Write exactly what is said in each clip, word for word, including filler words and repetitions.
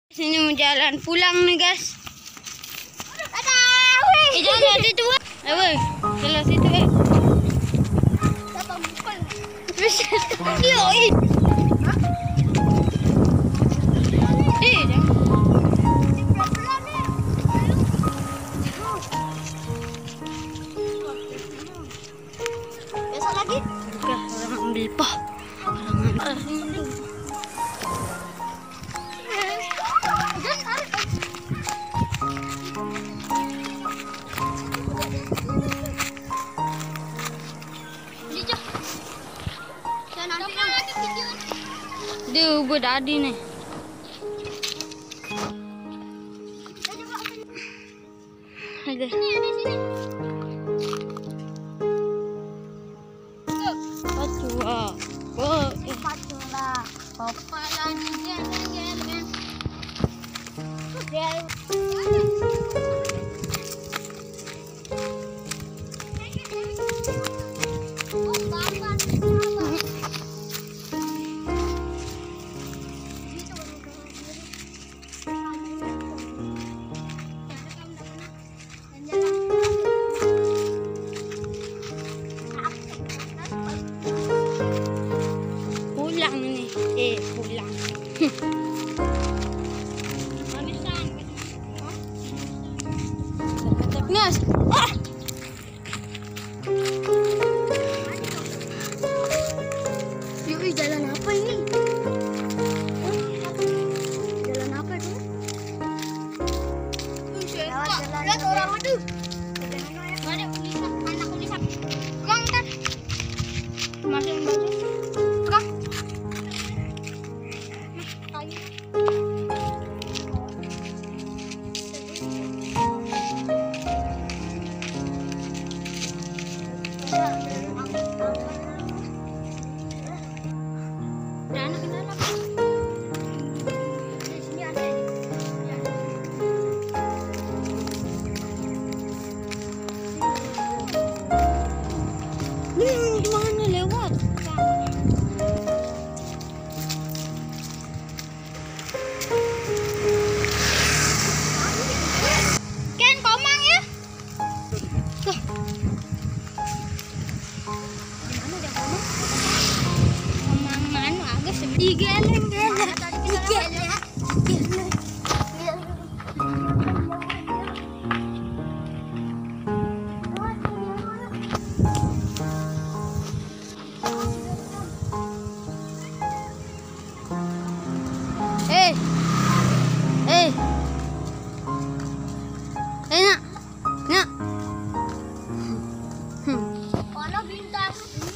Sini mau jalan pulang nih guys. Dadah, weh. Eh, jalan situ, weh. Eh, weh. Jalan situ, eh. Dapat mukul. Terus, yo, eh. Eh, dah. Besok lagi? Enggak, orang ambil pah. Orang ambil. Dia ubah tadi nih. Ada. Sini, ada sini. Pacua. Oh, pacula. Kepala dia gel-gel. Gel. Pulang nih, eh pulang. Ngas, ah. Yuk, jalan apa ini? Jalan apa itu? Lihat orang itu. Ada tulisan, anak tulisan. Kong kan? Masih baca. Kong. Hmm, gimana lewat? Ken, komang ya? Tuh. Gimana dia komang? Komang mana? Agak sedih geleng geleng. Geleng. Eh, eh, eh nak, nak. Hmm. Mana bintang?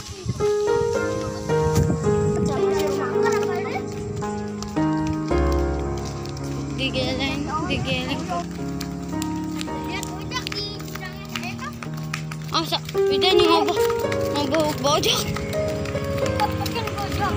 Digeleng, digeleng. Lihat ojek di bilangnya mereka. Asa, beda nih ngoboh, ngoboh bojok. Pakai bojok.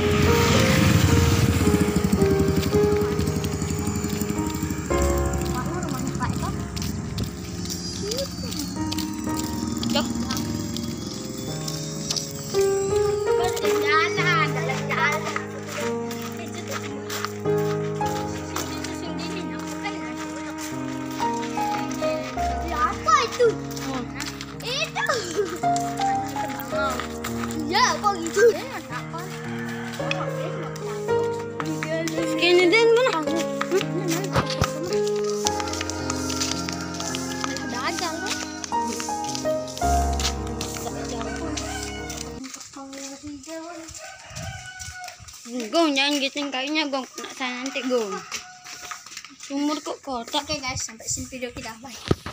Itu. Oh. Itu. Oh. Ya, kok gitu? Segini deh mana? Udah ada loh. Gong, jangan gitu kayaknya gong kena saya nanti gong. Sumur kok kotak. Oke guys, sampai sini video kita, bye.